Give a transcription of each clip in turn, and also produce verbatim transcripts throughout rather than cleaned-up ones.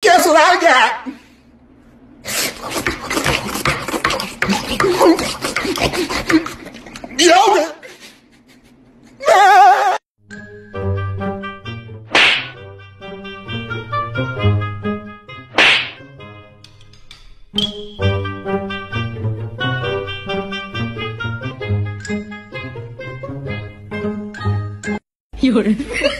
Guess what I got? Yogurt. Yogurt.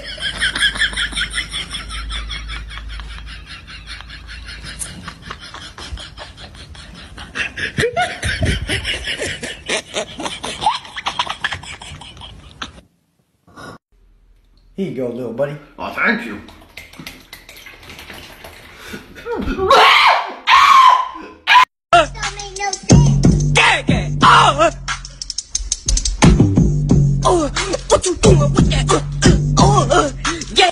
Here you go, little buddy. Oh, thank you. Oh, what you doing with that? Uh, uh, oh, uh, yeah.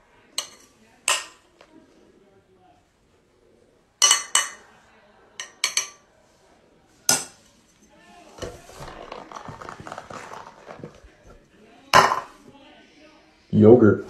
Yogurt.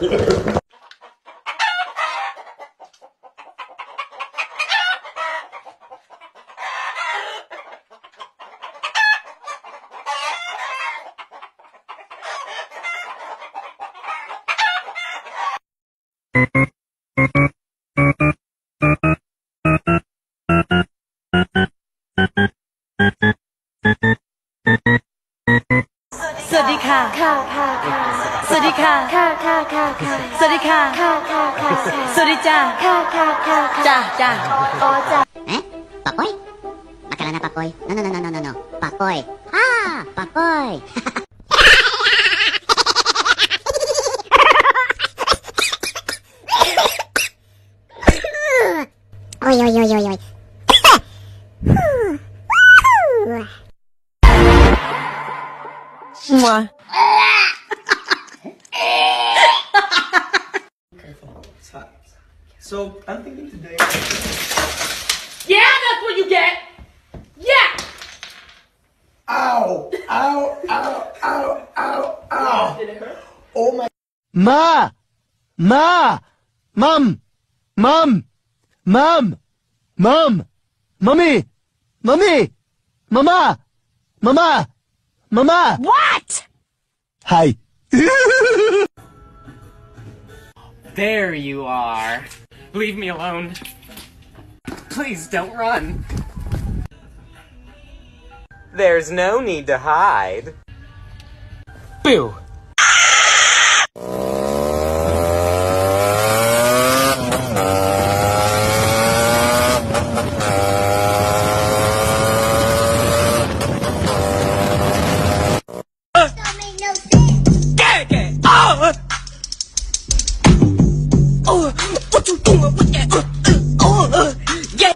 Sodika. Sodika. Sodika. Sodika. Ja, ja. Eh? Papoy? Akala na papoy? No, no, no, no, no, no, no. Papoy. Ah, papoy. Oy, oy, oy, oy, oy. Mwah. Careful, it's hot. So, I'm thinking today... Yeah, that's what you get. Yeah. Ow! Ow! Ow! Ow! Ow! Ow! Did it hurt? Oh my... Ma! Ma! Mom! Mom! Mom! Mom! Mommy! Mommy! Mama! Mama! Mama! What? Hi. There you are. Leave me alone. Please don't run. There's no need to hide. Boo! Oh, what you doing with that? Uh, uh, oh, uh, yeah.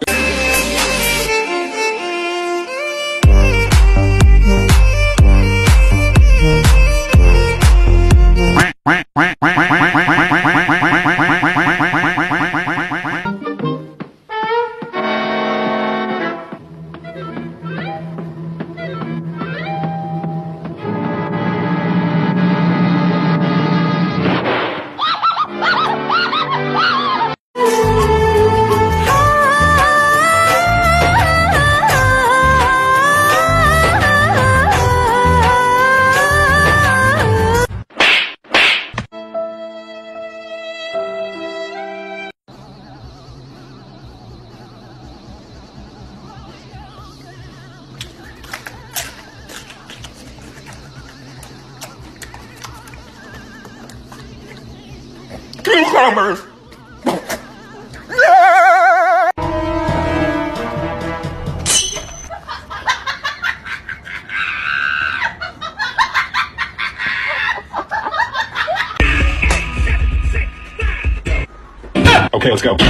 Cucumbers. Okay, let's go.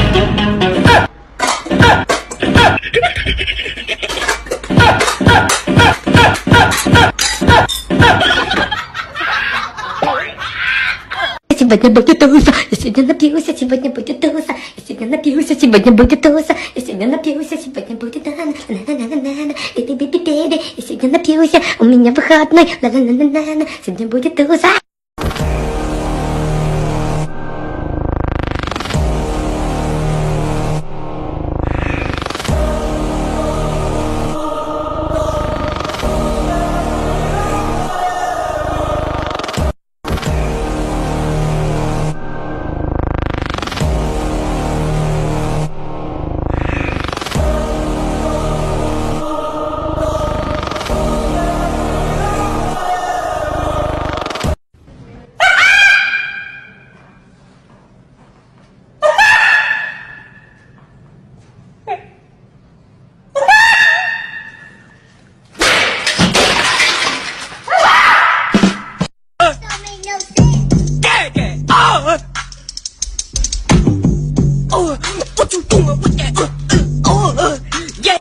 Сегодня будет туса, я сегодня напьюсь, сегодня будет туса, я сегодня напьюсь, сегодня будет туса, я сегодня напьюсь, сегодня будет на-на-на-на-на-на, и ты би-би-би-би, я сегодня напьюсь, у меня выходной, на-на-на-на-на, сегодня будет туса. what you doing with that? Uh, uh, oh, uh, yeah.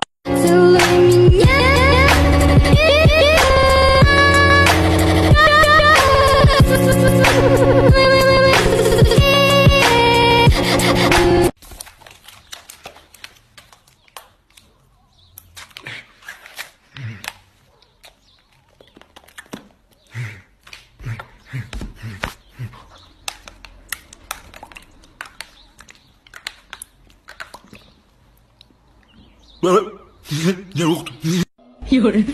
有人。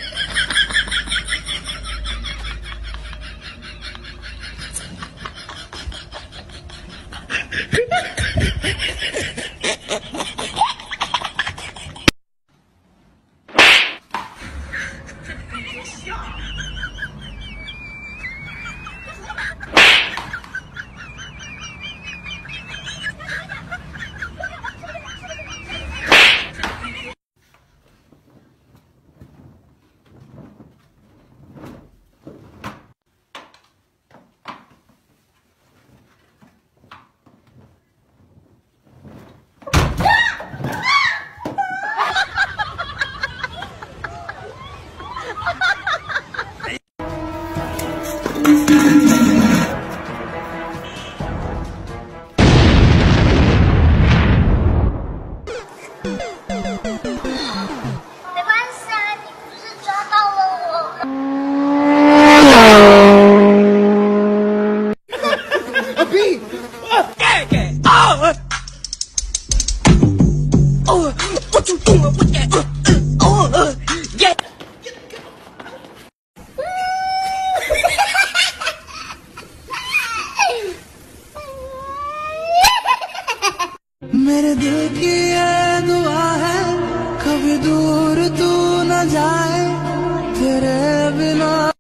没关系啊，你不是抓到了我吗？ A B. Yeah, yeah. Oh. Oh, what you doing with that? Uh, uh, oh, uh, yeah. मेरे दिल की ये दुआ है कभी दूर तू न जाए तेरे बिना